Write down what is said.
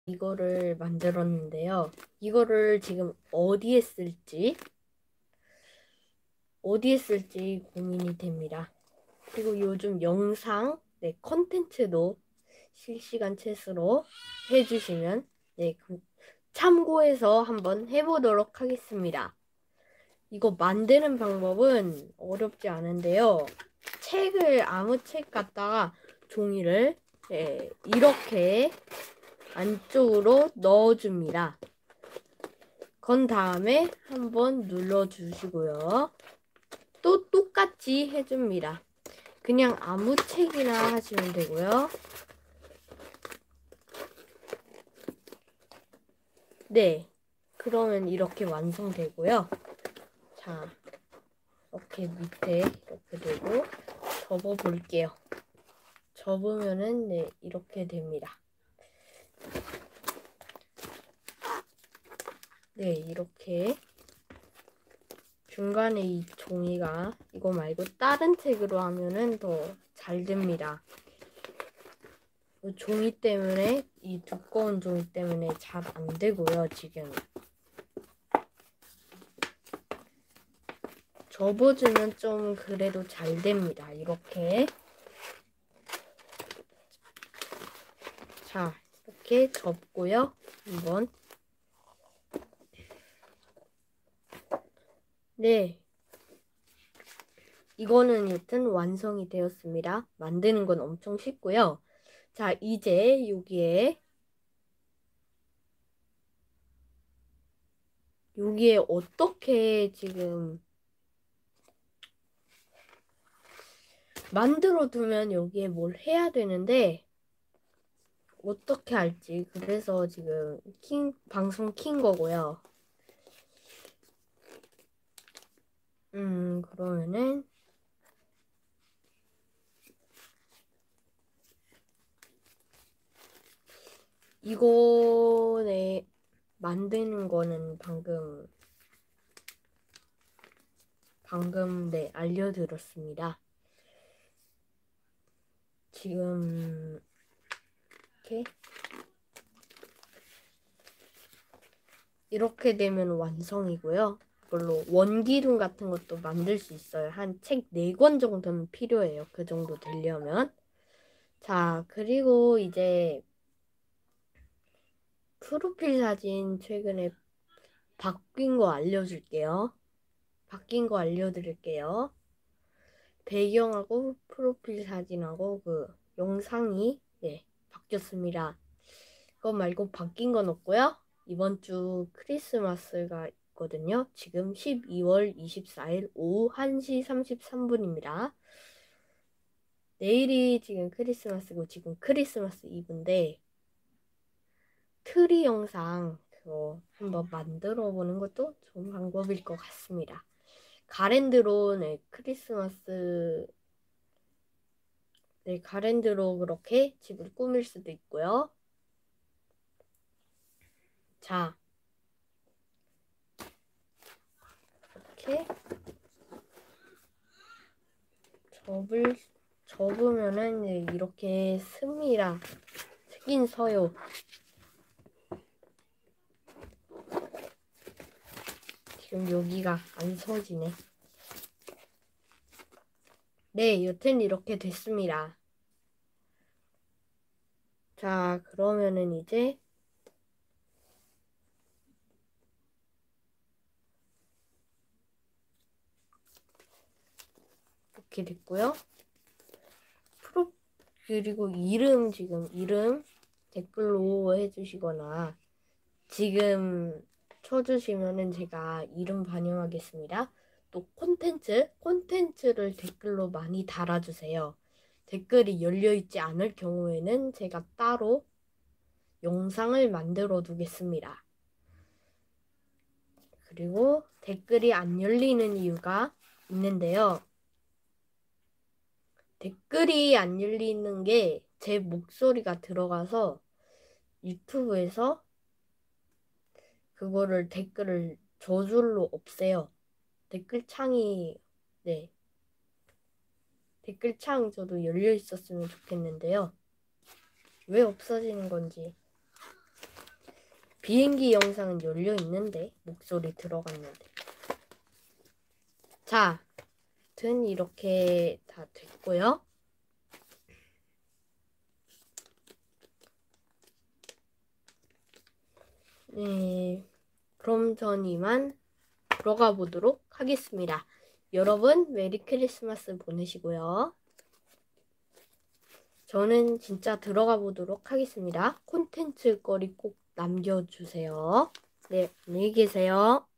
이거를 만들었는데요. 이거를 지금 어디에 쓸지 고민이 됩니다. 그리고 요즘 영상, 컨텐츠도 실시간 챗으로 해주시면 참고해서 한번 해보도록 하겠습니다. 이거 만드는 방법은 어렵지 않은데요. 아무 책 갖다가 종이를 이렇게 안쪽으로 넣어줍니다. 건 다음에 한번 눌러주시고요. 또 똑같이 해줍니다. 그냥 아무 책이나 하시면 되고요. 네, 그러면 이렇게 완성되고요. 자, 이렇게 밑에 이렇게 되고 접어볼게요. 접으면은 이렇게 됩니다. 네, 이렇게 중간에 이 종이가 이거 말고 다른 책으로 하면은 더 잘 됩니다. 종이 때문에, 이 두꺼운 종이 때문에 잘 안 되고요, 지금. 접어주면 좀 그래도 잘 됩니다. 이렇게. 자, 이렇게 접고요. 한번. 네. 이거는 여튼 완성이 되었습니다. 만드는 건 엄청 쉽고요. 자, 이제 여기에 어떻게 지금 만들어 두면 여기에 뭘 해야 되는데 어떻게 할지 그래서 지금 방송 킨 거고요. 그러면은 이거네 만드는 거는 방금 알려드렸습니다. 지금 이렇게 되면 완성이고요. 이걸로 원기둥 같은 것도 만들 수 있어요. 한 책 4권 정도는 필요해요. 그 정도 되려면. 자, 그리고 이제 프로필 사진 최근에 바뀐 거 알려줄게요. 바뀐 거 알려드릴게요. 배경하고 프로필 사진하고 그 영상이 바뀌었습니다. 그거 말고 바뀐 건 없고요. 이번 주 크리스마스가 있거든요. 지금 12월 24일 오후 1시 33분입니다. 내일이 지금 크리스마스고 지금 크리스마스 이브인데 트리 영상 그거 한번 만들어 보는 것도 좋은 방법일 것 같습니다. 가랜드로 가랜드로 그렇게 집을 꾸밀 수도 있고요. 자, 이렇게 접으면은 이렇게 씁니다. 색인 서요. 지금 여기가 안 서지네. 네, 여튼 이렇게 됐습니다. 자, 그러면은 이제 이렇게 됐고요. 그리고 지금 이름 댓글로 해주시거나 지금 쳐주시면은 제가 이름 반영하겠습니다. 또 콘텐츠를 댓글로 많이 달아주세요. 댓글이 열려있지 않을 경우에는 제가 따로 영상을 만들어 두겠습니다. 그리고 댓글이 안 열리는 이유가 있는데요. 댓글이 안 열리는 게 제 목소리가 들어가서 유튜브에서 그거를 댓글을 저절로 없애요. 댓글창이 댓글창 저도 열려 있었으면 좋겠는데요. 왜 없어지는 건지 비행기 영상은 열려 있는데 목소리 들어갔는데. 자, 아무튼 이렇게 다 됐고요. 네, 그럼 전 이만 들어가 보도록 하겠습니다. 여러분, 메리 크리스마스 보내시고요. 저는 진짜 들어가 보도록 하겠습니다. 콘텐츠 거리 꼭 남겨주세요. 네, 안녕히 계세요.